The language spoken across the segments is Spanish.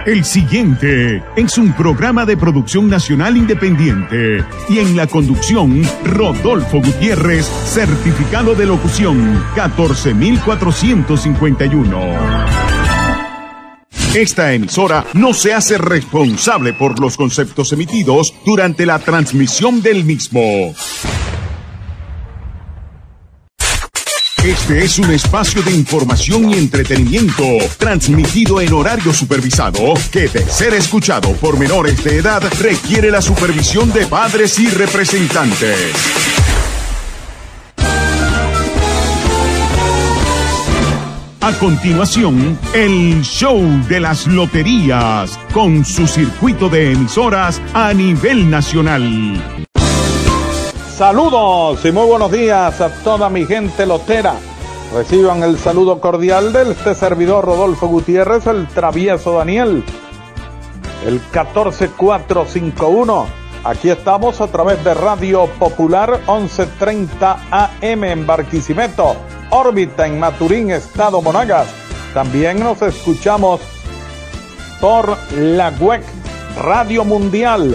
El siguiente es un programa de producción nacional independiente y en la conducción Rodolfo Gutiérrez, certificado de locución 14451. Esta emisora no se hace responsable por los conceptos emitidos durante la transmisión del mismo. Este es un espacio de información y entretenimiento transmitido en horario supervisado que, de ser escuchado por menores de edad, requiere la supervisión de padres y representantes. A continuación, el show de las loterías con su circuito de emisoras a nivel nacional. Saludos y muy buenos días a toda mi gente lotera. Reciban el saludo cordial de este servidor Rodolfo Gutiérrez, el travieso Daniel. El 14451. Aquí estamos a través de Radio Popular 1130 AM en Barquisimeto, órbita en Maturín, Estado Monagas. También nos escuchamos por la web Radio Mundial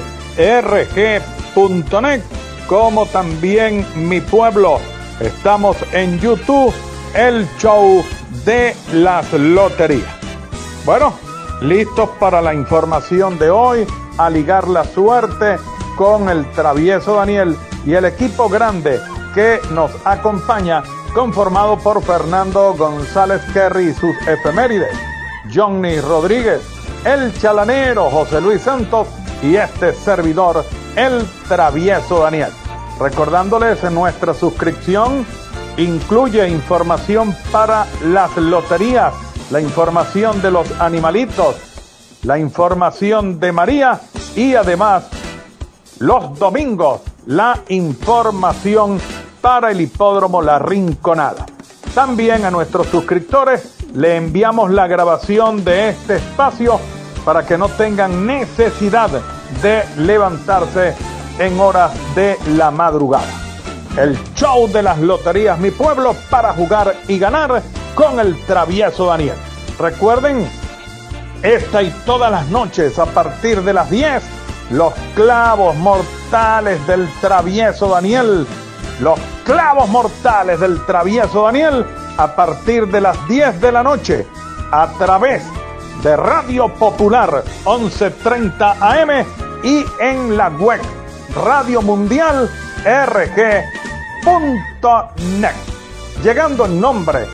rg.net, como también Mi Pueblo. Estamos en YouTube, el show de las loterías. Bueno, listos para la información de hoy, a ligar la suerte con el travieso Daniel y el equipo grande que nos acompaña, conformado por Fernando González Kerry y sus efemérides, Johnny Rodríguez, el chalanero José Luis Santos y este servidor, el travieso Daniel. Recordándoles, nuestra suscripción incluye información para las loterías, la información de los animalitos, la información de María y además los domingos la información para el hipódromo La Rinconada. También a nuestros suscriptores le enviamos la grabación de este espacio para que no tengan necesidad de levantarse en horas de la madrugada. El show de las loterías Mi Pueblo, para jugar y ganar con el travieso Daniel. Recuerden, esta y todas las noches a partir de las 10, los clavos mortales del travieso Daniel. Los clavos mortales del travieso Daniel a partir de las 10 de la noche a través de Radio Popular 1130 AM y en la web Radio Mundial rg.net. Llegando en nombre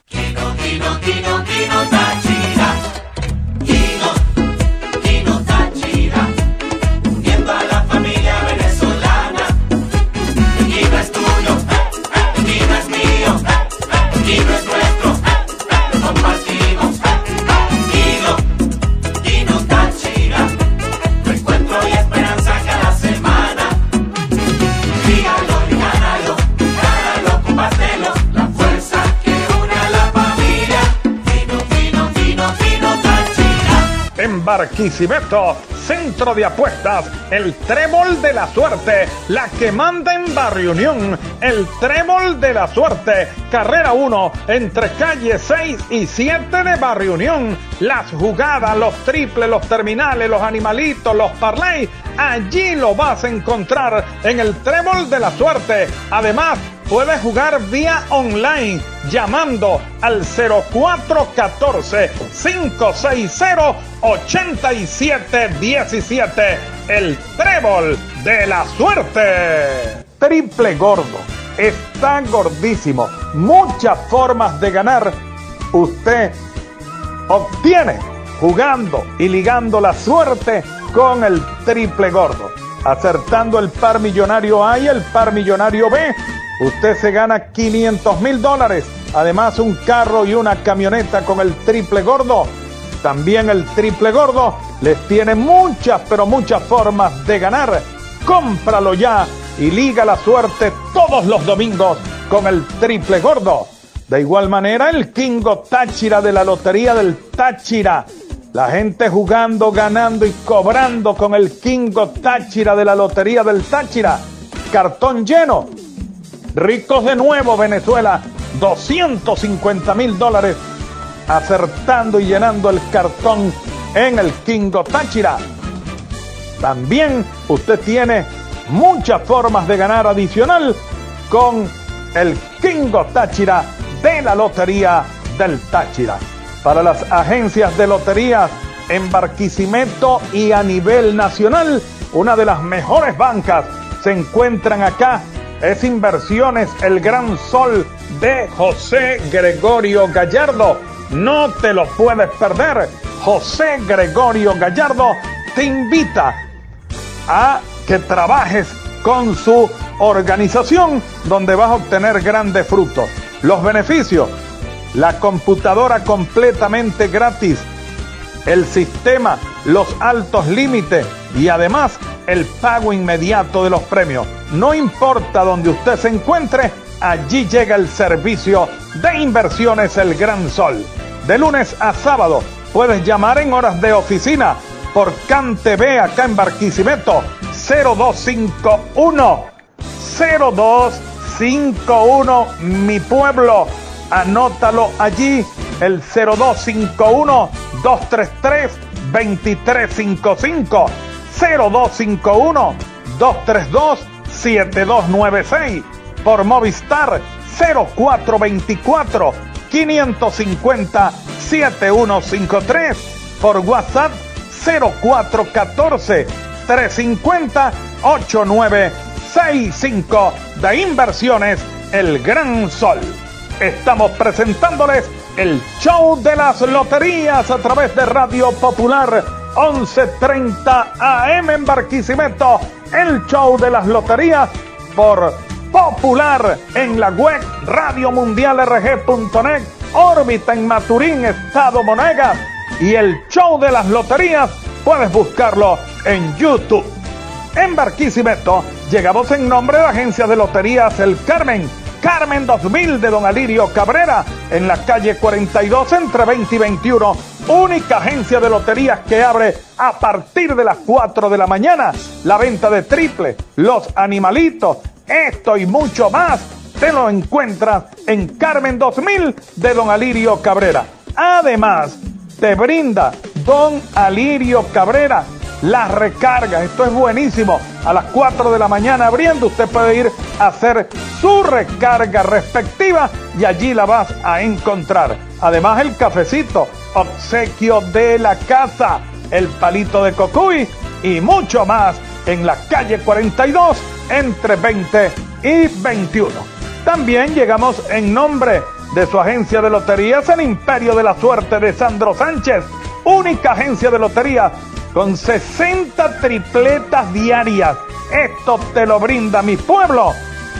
uniendo a la familia venezolana. Kino es tuyo, Kino es mío, Kino es nuestro, lo compartimos. Kino Táchira, reencuentro y esperanza cada semana. Dígalo y gánalo, compártelo, la fuerza que une a la familia. Kino Táchira. en Barquisimeto, centro de apuestas, el Trébol de la Suerte, la que manda en Barrio Unión, el Trébol de la Suerte, carrera 1, entre calles 6 y 7 de Barrio Unión. Las jugadas, los triples, los terminales, los animalitos, los parlays, allí lo vas a encontrar en el Trébol de la Suerte. Además, puedes jugar vía online llamando al 0414-560-8717. El Trébol de la Suerte. Triple gordo. Está gordísimo. Muchas formas de ganar. Usted obtiene jugando y ligando la suerte con el triple gordo. Acertando el par millonario A y el par millonario B, usted se gana $500,000. Además, un carro y una camioneta con el triple gordo. También el triple gordo les tiene muchas, pero muchas formas de ganar. Cómpralo ya y liga la suerte todos los domingos con el triple gordo. De igual manera, el Kingo Táchira de la Lotería del Táchira. La gente jugando, ganando y cobrando con el Kingo Táchira de la Lotería del Táchira. Cartón lleno. Ricos de nuevo, Venezuela. $250,000 acertando y llenando el cartón en el Kingo Táchira. También usted tiene muchas formas de ganar adicional con el Kingo Táchira de la Lotería del Táchira. Para las agencias de loterías en Barquisimeto y a nivel nacional, una de las mejores bancas se encuentran acá. Es Inversiones El Gran Sol de José Gregorio Gallardo. No te lo puedes perder. José Gregorio Gallardo te invita a que trabajes con su organización, donde vas a obtener grandes frutos. Los beneficios: la computadora completamente gratis, el sistema, los altos límites y además el pago inmediato de los premios. No importa donde usted se encuentre, allí llega el servicio de Inversiones El Gran Sol. De lunes a sábado puedes llamar en horas de oficina por CAN TV acá en Barquisimeto 0251 mi pueblo. Anótalo allí, el 0251-233-2355, 0251-232-7296, por Movistar 0424-550-7153, por WhatsApp 0414-350-8965, de Inversiones El Gran Sol. Estamos presentándoles el show de las loterías a través de Radio Popular 1130 AM en Barquisimeto. El show de las loterías por Popular en la web radiomundialrg.net, órbita en Maturín, Estado Monegas, y el show de las loterías puedes buscarlo en YouTube. En Barquisimeto llegamos en nombre de la agencia de loterías El Carmen 2000 de don Alirio Cabrera, en la calle 42 entre 20 y 21. Única agencia de loterías que abre a partir de las 4 de la mañana. La venta de triple, los animalitos, esto y mucho más te lo encuentras en Carmen 2000 de don Alirio Cabrera. Además, te brinda don Alirio Cabrera las recargas. Esto es buenísimo. A las 4 de la mañana abriendo, usted puede ir a hacer su recarga respectiva y allí la vas a encontrar. Además, el cafecito, obsequio de la casa, el palito de Cocuy y mucho más en la calle 42 entre 20 y 21. También llegamos en nombre de su agencia de loterías, el Imperio de la Suerte de Sandro Sánchez. Única agencia de loterías con 60 tripletas diarias. Esto te lo brinda mi pueblo,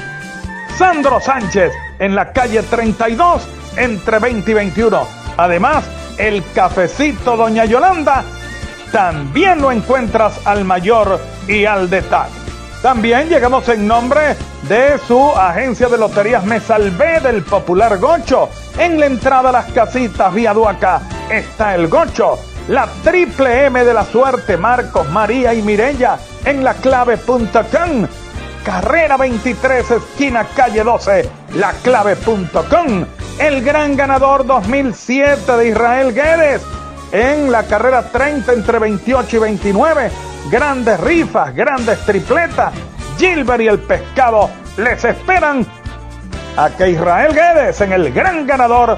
Sandro Sánchez, en la calle 32 entre 20 y 21. Además, el cafecito Doña Yolanda también lo encuentras al mayor y al detalle. También llegamos en nombre de su agencia de loterías Me Salvé del Popular Gocho. En la entrada a las casitas vía Duaca está el Gocho. La triple M de la suerte, Marcos, María y Mirella, en la clave.com. Carrera 23, esquina calle 12, laclave.com. El gran ganador 2007 de Israel Guedes, en la carrera 30 entre 28 y 29. Grandes rifas, grandes tripletas. Gilbert y el Pescado les esperan a que Israel Guedes en el gran ganador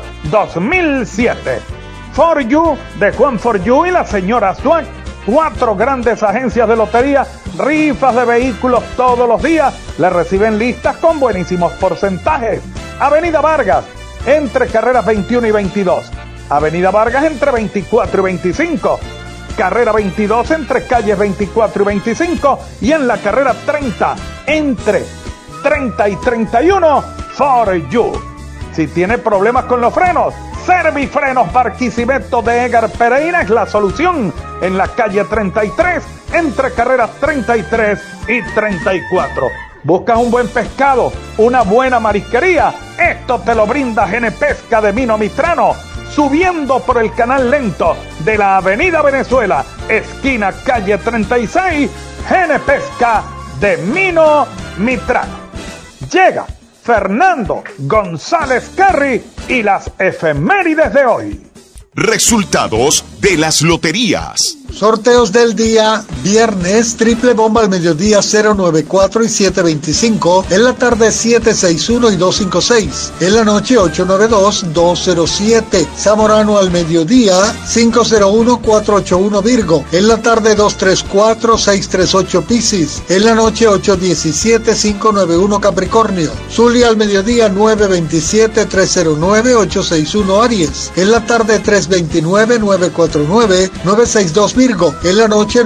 2007. For You de Juan For You y la señora Swag. 4 grandes agencias de lotería, rifas de vehículos todos los días. Le reciben listas con buenísimos porcentajes. Avenida Vargas, entre carreras 21 y 22. Avenida Vargas entre 24 y 25. Carrera 22 entre calles 24 y 25. Y en la carrera 30 entre 30 y 31. For You. Si tiene problemas con los frenos, Servifrenos Barquisimeto de Edgar Pereira es la solución, en la calle 33 entre carreras 33 y 34. ¿Buscas un buen pescado, una buena marisquería? Esto te lo brinda Genepesca de Mino Mitrano, subiendo por el canal lento de la avenida Venezuela, esquina calle 36, Genepesca de Mino Mitrano. Llega Fernando González Carri y las efemérides de hoy. Resultados de las loterías. Sorteos del día: viernes, triple bomba al mediodía 094 y 725, en la tarde 761 y 256, en la noche 892 207, Zamorano al mediodía 501 481 Virgo, en la tarde 234 638 Piscis, en la noche 817 591 Capricornio, Zulia al mediodía 927 309 861 Aries, en la tarde 329 949 962 Virgo, en la noche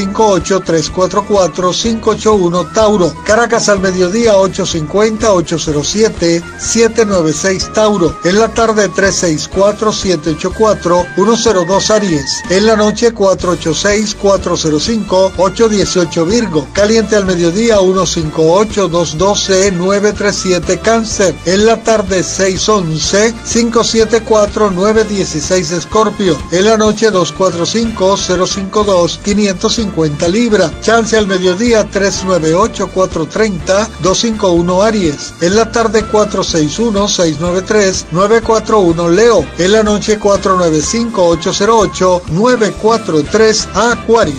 958-344-581 Tauro, Caracas al mediodía 850-807-796 Tauro, en la tarde 364-784-102 Aries, en la noche 486-405-818 Virgo, Caliente al mediodía 158-212-937 Cáncer, en la tarde 611-574-916 Escorpio, en la noche 245-052-550 Libra, Chance al mediodía 398-430-251 Aries, en la tarde 461-693-941 Leo, en la noche 495-808-943 Acuario.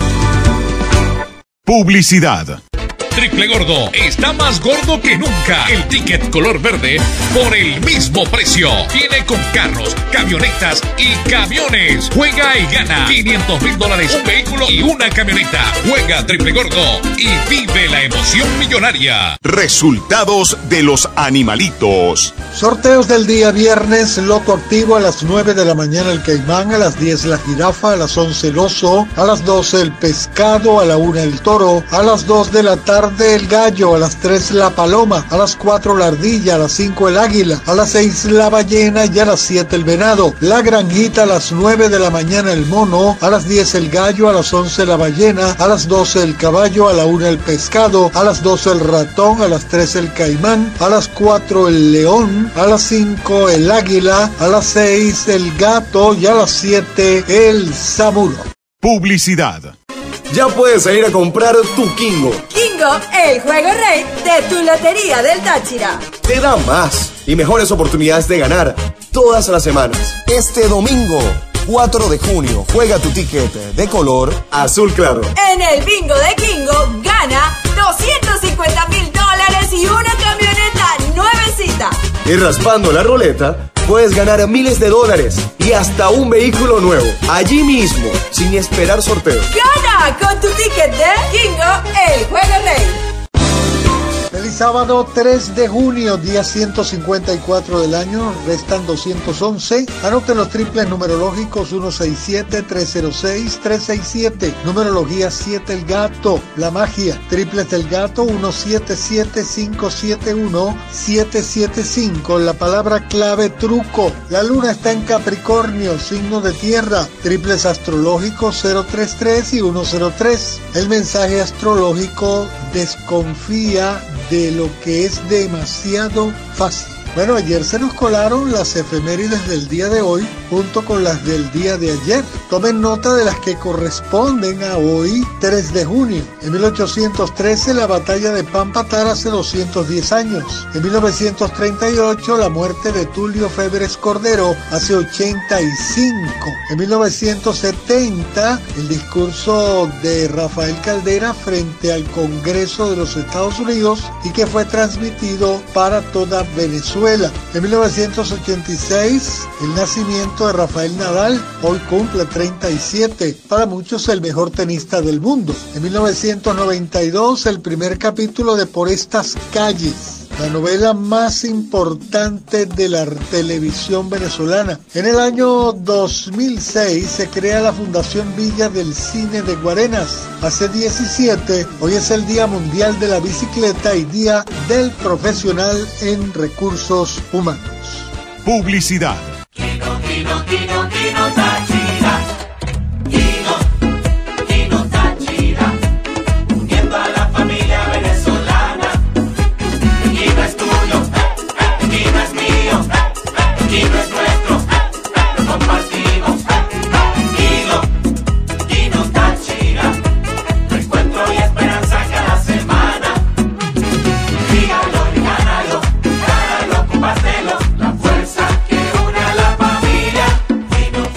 Publicidad. Triple Gordo está más gordo que nunca. El ticket color verde por el mismo precio. Viene con carros, camionetas y camiones. Juega y gana $500,000, un vehículo y una camioneta. Juega Triple Gordo y vive la emoción millonaria. Resultados de los animalitos. Sorteos del día: viernes, loto activo a las 9 de la mañana el caimán, a las 10 la jirafa, a las 11 el oso, a las 12 el pescado, a la 1 el toro, a las 2 de la tarde el gallo, a las 3 la paloma, a las 4 la ardilla, a las 5 el águila, a las 6 la ballena y a las 7 el venado. La granjita a las 9 de la mañana el mono, a las 10 el gallo, a las 11 la ballena, a las 12 el caballo, a la 1 el pescado, a las 12 el ratón, a las 3 el caimán, a las 4 el león, a las 5 el águila, a las 6 el gato y a las 7 el samuro. Publicidad. Ya puedes ir a comprar tu Kingo. Kingo, el juego rey de tu Lotería del Táchira. Te da más y mejores oportunidades de ganar todas las semanas. Este domingo, 4 de junio, juega tu ticket de color azul claro. En el bingo de Kingo, gana $250,000 y una camioneta nuevecita. Y raspando la ruleta, puedes ganar miles de dólares y hasta un vehículo nuevo, allí mismo, sin esperar sorteo. ¡Gana con tu ticket de Kingo, el juego rey! Feliz sábado 3 de junio, día 154 del año, restan 211. Anoten los triples numerológicos 167-306-367. Numerología 7 el gato, la magia. Triples del gato 177-571-775. La palabra clave truco. La luna está en Capricornio, signo de tierra. Triples astrológicos 033 y 103. El mensaje astrológico: desconfía de lo que es demasiado fácil. Bueno, ayer se nos colaron las efemérides del día de hoy junto con las del día de ayer. Tomen nota de las que corresponden a hoy, 3 de junio. En 1813, la batalla de Pampatar, hace 210 años. En 1938, la muerte de Tulio Febres Cordero, hace 85. En 1970, el discurso de Rafael Caldera frente al Congreso de los Estados Unidos y que fue transmitido para toda Venezuela. En 1986, el nacimiento de Rafael Nadal, hoy cumple 37, para muchos el mejor tenista del mundo. En 1992, el primer capítulo de Por estas calles, la novela más importante de la televisión venezolana. En el año 2006 se crea la Fundación Villa del Cine de Guarenas. Hace 17, hoy es el Día Mundial de la Bicicleta y Día del Profesional en Recursos Humanos. Publicidad. Kino Táchira. Kino Táchira. Uniendo a la familia venezolana. Kino es tuyo, Kino es mío, Kino es nuestro, lo compartimos. Kino Táchira. Reencuentro y esperanza cada semana. Dígalo y gánalo, compártelo. La fuerza que une a la familia. Kino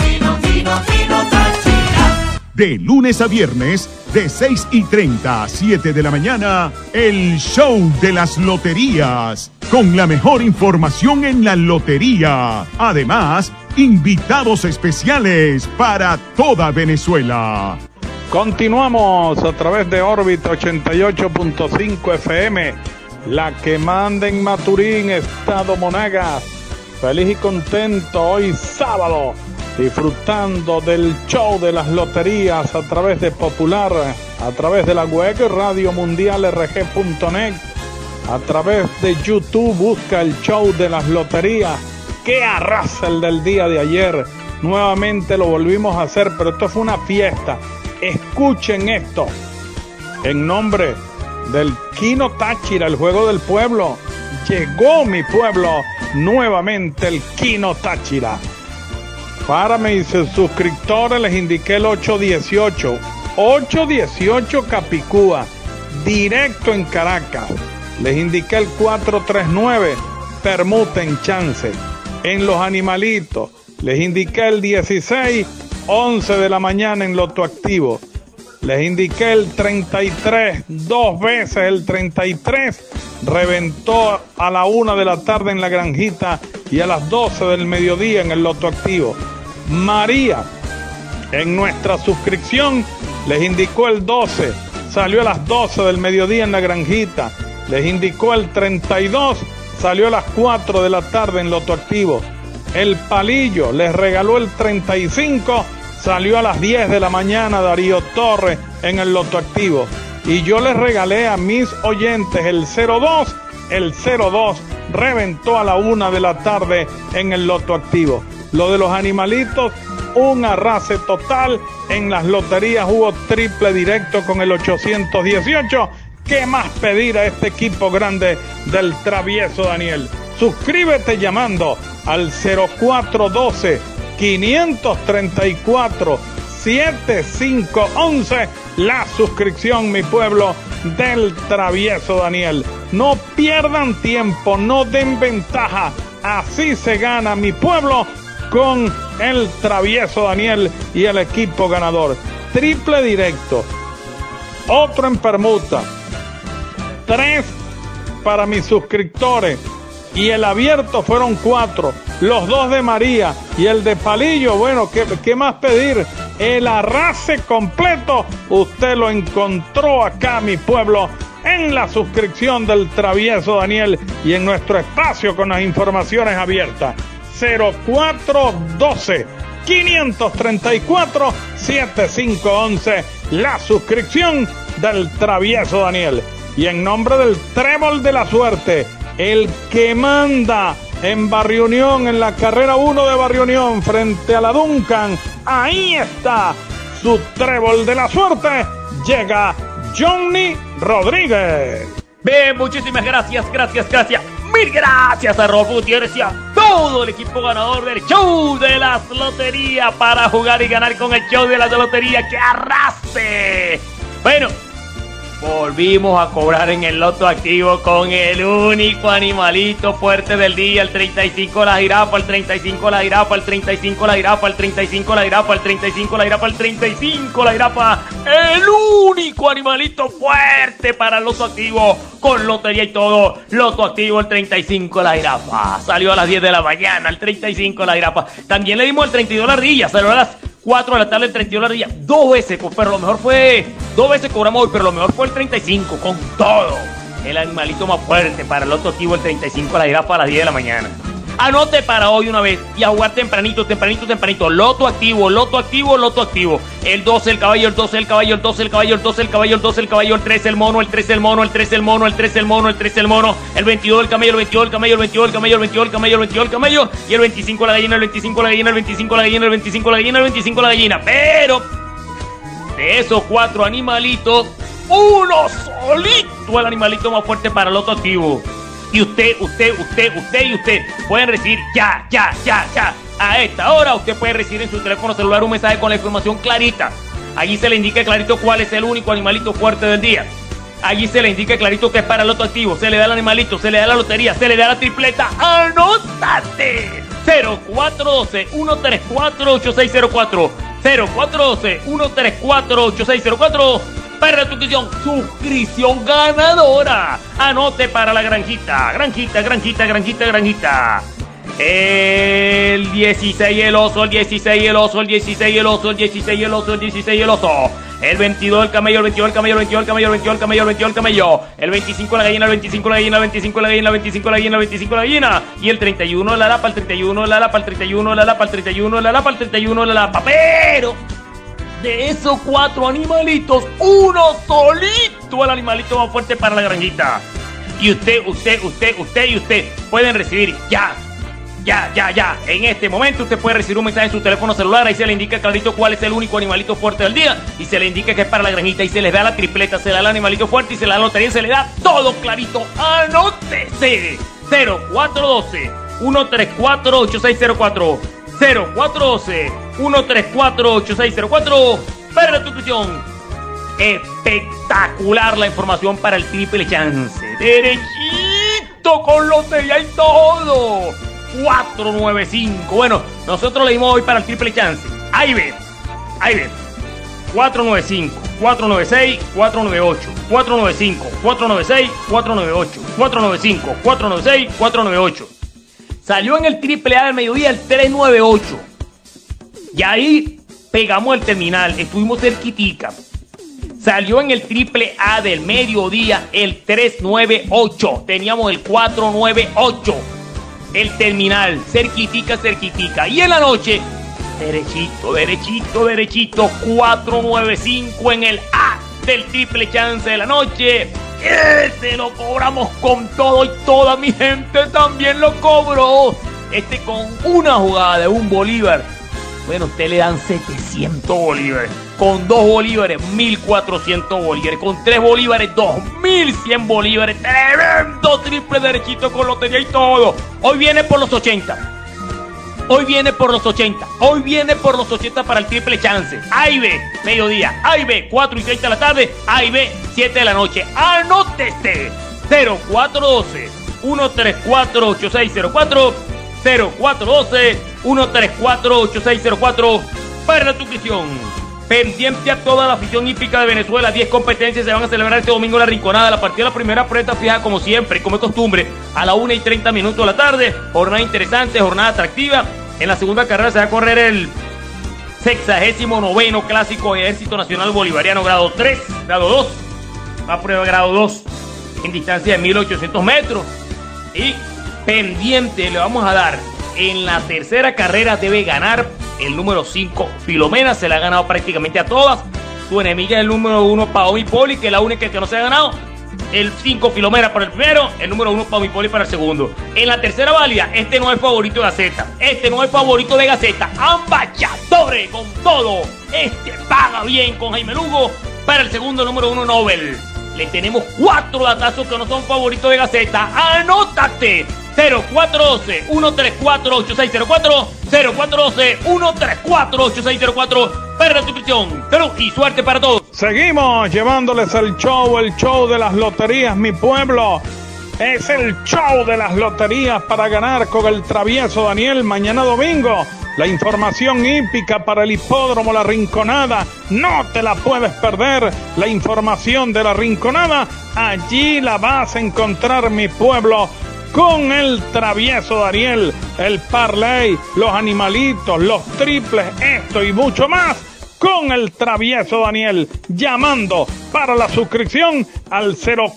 De lunes a viernes, de 6:30 a 7 de la mañana, el show de las loterías, con la mejor información en la lotería. Además, invitados especiales para toda Venezuela. Continuamos a través de órbita 88.5 FM, la que manda en Maturín, Estado Monagas. Feliz y contento hoy sábado, disfrutando del show de las loterías a través de Popular, a través de la web Radio Mundial RG.net, a través de YouTube. Busca el show de las loterías. ¡Qué arrasa el del día de ayer! Nuevamente lo volvimos a hacer, pero esto fue una fiesta. Escuchen esto. En nombre del Kino Táchira, el juego del pueblo, llegó mi pueblo nuevamente el Kino Táchira. Para mis suscriptores les indiqué el 818 Capicúa, directo en Caracas. Les indiqué el 439, permuta en chance. En los animalitos les indiqué el 16, 11 de la mañana en Loto Activo. Les indiqué el 33, dos veces el 33, reventó a la 1 de la tarde en La Granjita y a las 12 del mediodía en el Loto Activo. María, en nuestra suscripción, les indicó el 12, salió a las 12 del mediodía en La Granjita. Les indicó el 32, salió a las 4 de la tarde en Loto Activo. El Palillo les regaló el 35, salió a las 10 de la mañana Darío Torres en el Loto Activo. Y yo les regalé a mis oyentes el 02, reventó a la 1 de la tarde en el Loto Activo. Lo de los animalitos, un arrase total. En las loterías hubo triple directo con el 818. ¿Qué más pedir a este equipo grande del travieso Daniel? Suscríbete llamando al 0412-534-7511. La suscripción, mi pueblo, del travieso Daniel. No pierdan tiempo, no den ventaja. Así se gana, mi pueblo, con el travieso Daniel y el equipo ganador. Triple directo, otro en permuta, 3 para mis suscriptores, y el abierto fueron 4, los 2 de María y el de Palillo. Bueno, ¿qué más pedir? El arrase completo usted lo encontró acá, mi pueblo, en la suscripción del travieso Daniel y en nuestro espacio con las informaciones abiertas. 0412-534-7511, la suscripción del travieso Daniel. Y en nombre del Trébol de la Suerte, el que manda en Barrio Unión, en la carrera 1 de Barrio Unión, frente a la Duncan, ahí está su Trébol de la Suerte, llega Johnny Rodríguez. Bien, muchísimas gracias. Mil gracias a Rolfo Gutiérrez y a todo el equipo ganador del show de las loterías para jugar y ganar con el show de las loterías. ¡Que arrase! Bueno, volvimos a cobrar en el Loto Activo con el único animalito fuerte del día, el 35 la jirafa, el 35 la jirafa, el 35 la jirafa, el 35 la jirafa, el 35 la jirafa, el 35 la jirafa, el único animalito fuerte para el Loto Activo, con lotería y todo. Loto Activo, el 35 la jirafa, salió a las 10 de la mañana, el 35 la jirafa. También le dimos el 32 la ardilla, salió a las 4 de la tarde el 32 la ardilla, 2 veces, pero lo mejor fue, 2 veces cobramos hoy, pero lo mejor fue el 35, con todo. El animalito más fuerte para el Loto Activo, el 35 la jirafa, a las 10 de la mañana. Anote para hoy una vez y a jugar tempranito. Loto Activo. El 12 el caballo, el 12 el caballo, el 12 el caballo, el 12 el caballo, el 12 el caballo, el 13 el mono, el 13 el mono, el 13 el mono, el 13 el mono, el 13 el mono, el 22 el camello, el 22 el camello, el 22 el camello, el 22 el camello, el 22 el camello, y el 25 la gallina, el 25 la gallina, el 25 la gallina, el 25 la gallina, el 25 la gallina. Pero de esos 4 animalitos, uno solito el animalito más fuerte para el Loto Activo. Y usted pueden recibir ya. A esta hora usted puede recibir en su teléfono celular un mensaje con la información clarita. Allí se le indica clarito cuál es el único animalito fuerte del día. Allí se le indica clarito que es para el Loto Activo. Se le da el animalito, se le da la lotería, se le da la tripleta. ¡Anótate! 0412-134-8604. 0412-134-8604 para tu suscripción ganadora. Anote para la granjita. El 16 el oso, el 16 el oso, el 16 el oso, el 16 el oso, el 16 el oso. El 22 el camello, el 22 el camello, el 22 el camello, el 22 el camello, el 22 el camello. El 25 la gallina, el 25 la gallina, el 25 la gallina, el 25 la gallina, el 25 la gallina. Y el 31 la lapa, el 31 la lapa, el 31 la lapa, el 31 la lapa, el 31 la lapa. Pero de esos 4 animalitos, uno solito el animalito más fuerte para la granjita. Y usted pueden recibir ya. En este momento usted puede recibir un mensaje en su teléfono celular. Ahí se le indica clarito cuál es el único animalito fuerte del día. Y se le indica que es para la granjita. Y se les da la tripleta, se le da el animalito fuerte y se le da la lotería. Se le da todo clarito. Anótese. 0412-134-8604. 0412-134-8604. Para tu inscripción. Espectacular la información para el triple chance. Derechito con lotería y todo. 495. Bueno, nosotros le dimos hoy para el triple chance. Ahí ve. 495, 496, 498, 495, 496, 498, 495, 496, 498. Salió en el triple A del mediodía el 398. Y ahí pegamos el terminal. Estuvimos cerquitica. Salió en el triple A del mediodía el 398. Teníamos el 498. El terminal, cerquitica. Y en la noche, derechito, 495 en el A del triple chance de la noche. Este lo cobramos con todo y toda mi gente también lo cobró. Con una jugada de un bolívar. Bueno, usted le dan 700 bolívares. Con 2 bolívares, 1400 bolívares. Con 3 bolívares, 2100 bolívares. Tremendo triple derechito con lotería y todo. Hoy viene por los 80. Hoy viene por los 80 para el triple chance. Ahí ve, mediodía. Ahí ve, 4 y 30 de la tarde. Ahí ve, 7 de la noche. Anótese. 0412-134-8604. 0412-134-8604 para tu inscripción. Pendiente a toda la afición hípica de Venezuela. 10 competencias se van a celebrar este domingo en La Rinconada. La partida de la primera prueba fija como siempre, como es costumbre, a la 1:30 de la tarde. Jornada interesante, jornada atractiva. En la segunda carrera se va a correr el 69º Clásico Ejército Nacional Bolivariano grado 3, grado 2. Va a prueba grado 2 en distancia de 1800 metros. Y pendiente le vamos a dar. En la tercera carrera debe ganar el número 5, Filomena. Se la ha ganado prácticamente a todas. Su enemiga es el número 1, Paomi Poli, que es la única que no se ha ganado. El 5, Filomena para el primero. El número 1, Paomi Poli para el segundo. En la tercera válida, este no es favorito de Gaceta. Ambachadores con todo. Paga bien con Jaime Lugo. Para el segundo, número 1, Nobel. Le tenemos 4 datazos que no son favoritos de Gaceta. ¡Anótate! 0412-134-8604. 0412-134-8604 para la suscripción. Salud y suerte para todos. Seguimos llevándoles el show de las loterías, mi pueblo. Es el show de las loterías para ganar con el travieso Daniel mañana domingo. La información hípica para el hipódromo La Rinconada, no te la puedes perder. La información de La Rinconada, allí la vas a encontrar, mi pueblo, con el travieso Daniel, el parlay, los animalitos, los triples, esto y mucho más, con el travieso Daniel, llamando para la suscripción al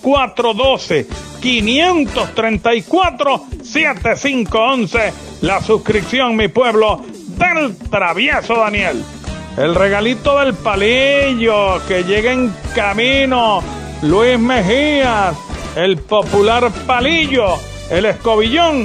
0412-534-7511, la suscripción, mi pueblo, del travieso Daniel. El regalito del palillo que llega en camino, Luis Mejías, el popular palillo, el escobillón,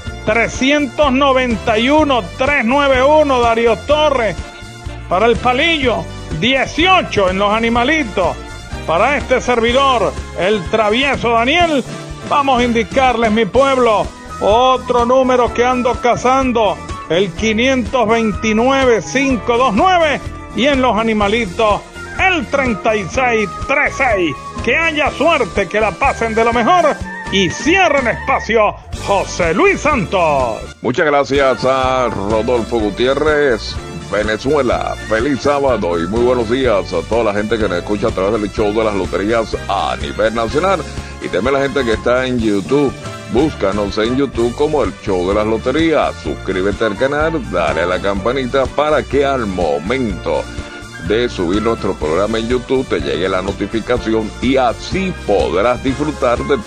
391-391, Darío Torres, para el palillo, 18 en los animalitos, para este servidor, el travieso Daniel. Vamos a indicarles, mi pueblo, otro número que ando cazando, el 529-529, y en los animalitos, el 3636. Que haya suerte, que la pasen de lo mejor. Y cierren espacio, José Luis Santos. Muchas gracias a Rodolfo Gutiérrez. Venezuela. Feliz sábado y muy buenos días a toda la gente que nos escucha a través del show de las loterías a nivel nacional y también la gente que está en YouTube. Búscanos en YouTube como el show de las loterías. Suscríbete al canal, dale a la campanita para que al momento de subir nuestro programa en YouTube te llegue la notificación y así podrás disfrutar de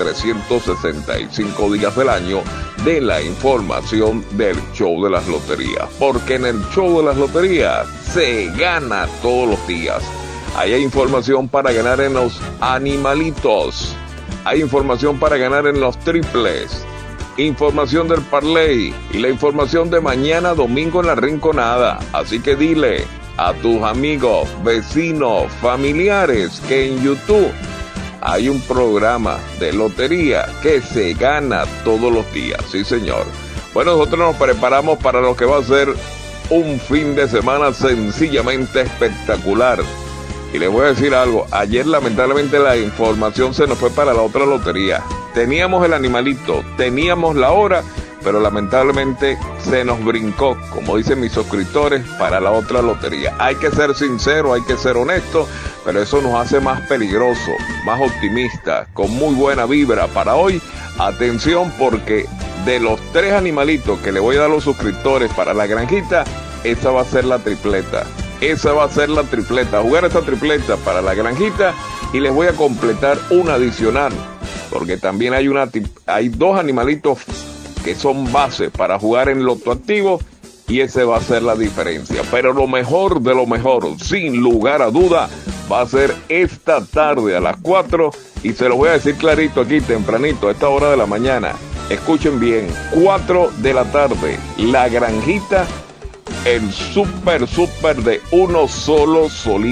365 días del año de la información del show de las loterías, porque en el show de las loterías se gana todos los días. Ahí hay información para ganar en los animalitos, hay información para ganar en los triples, información del parlay y la información de mañana domingo en la Rinconada. Así que dile a tus amigos, vecinos, familiares que en YouTube hay un programa de lotería que se gana todos los días. Sí, señor. Bueno, nosotros nos preparamos para lo que va a ser un fin de semana sencillamente espectacular. Y les voy a decir algo, ayer lamentablemente la información se nos fue para la otra lotería. Teníamos el animalito, teníamos la hora, pero lamentablemente se nos brincó, como dicen mis suscriptores, para la otra lotería. Hay que ser sincero, hay que ser honesto, pero eso nos hace más peligroso, más optimistas, con muy buena vibra para hoy. Atención, porque de los 3 animalitos que le voy a dar a los suscriptores para la granjita, esa va a ser la tripleta. Esa va a ser la tripleta. Jugar esta tripleta para la granjita y les voy a completar una adicional, porque también hay 2 animalitos que son base para jugar en Loto Activo y ese va a ser la diferencia. Pero lo mejor de lo mejor, sin lugar a duda, va a ser esta tarde a las 4 y se lo voy a decir clarito aquí tempranito, a esta hora de la mañana. Escuchen bien, 4 de la tarde, la granjita, el super de uno solo,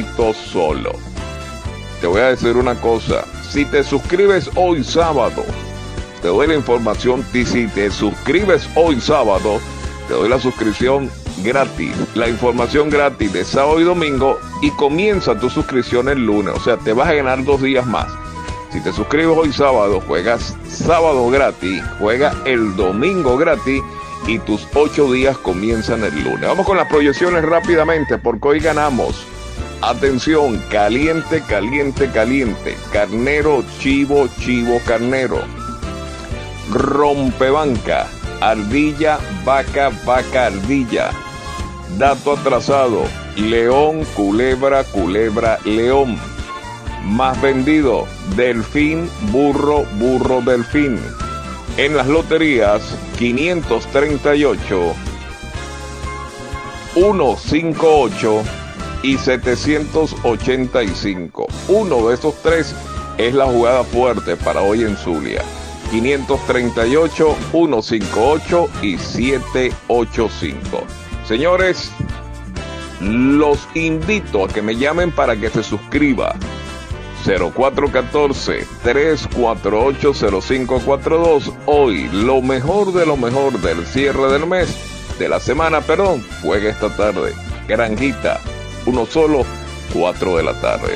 solo. Te voy a decir una cosa, si te suscribes hoy sábado, te doy la información, y si te suscribes hoy sábado, te doy la suscripción gratis, la información gratis de sábado y domingo, y comienza tu suscripción el lunes, o sea, te vas a ganar 2 días más. Si te suscribes hoy sábado, juegas sábado gratis, juega el domingo gratis, y tus 8 días comienzan el lunes. Vamos con las proyecciones rápidamente, porque hoy ganamos. Atención, caliente, caliente, caliente. Carnero, chivo, chivo, carnero. Rompebanca, ardilla, vaca, vaca, ardilla. Dato atrasado, león, culebra, culebra, león. Más vendido, delfín, burro, burro, delfín. En las loterías, 538, 158 y 785. Uno de esos 3 es la jugada fuerte para hoy en Zulia. 538, 158 y 785. Señores, los invito a que me llamen para que se suscriba. 0414-348-0542. Hoy, lo mejor de lo mejor del cierre del mes, de la semana, perdón, juega esta tarde. Granjita, uno solo, 4 de la tarde.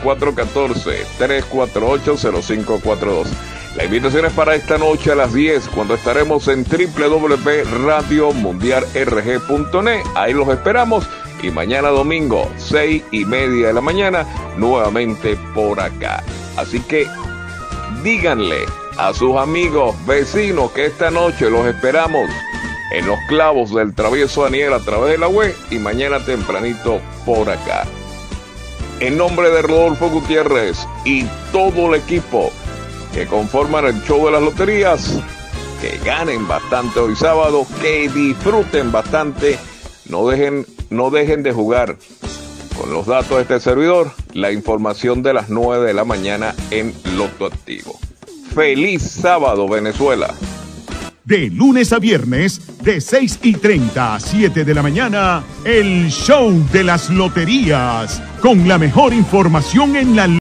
0414-348-0542. La invitación es para esta noche a las 10, cuando estaremos en www.radiomundialrg.net. Ahí los esperamos. Y mañana domingo, 6:30 de la mañana, nuevamente por acá. Así que díganle a sus amigos, vecinos, que esta noche los esperamos en los clavos del Travieso Daniel a través de la web y mañana tempranito por acá. En nombre de Rodolfo Gutiérrez y todo el equipo que conforman el show de las loterías, que ganen bastante hoy sábado, que disfruten bastante, no dejen de jugar con los datos de este servidor, la información de las 9 de la mañana en Loto Activo. ¡Feliz sábado, Venezuela! De lunes a viernes, de 6:30 a 7 de la mañana, el show de las loterías, con la mejor información en la